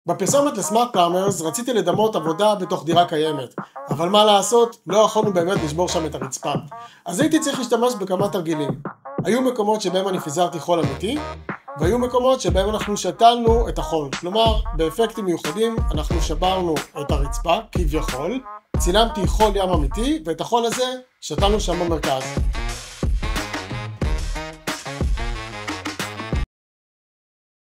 בפרסומת לסמארט פלאמרס רציתי לדמות עבודה בתוך דירה קיימת, אבל מה לעשות, לא יכולנו באמת לשבור שם את הרצפה. אז הייתי צריך להשתמש בכמה תרגילים. היו מקומות שבהם אני פיזרתי חול אמיתי, והיו מקומות שבהם אנחנו שתלנו את החול. כלומר, באפקטים מיוחדים אנחנו שברנו את הרצפה, כביכול, צילמתי חול ים אמיתי, ואת החול הזה שתלנו שם במרכז.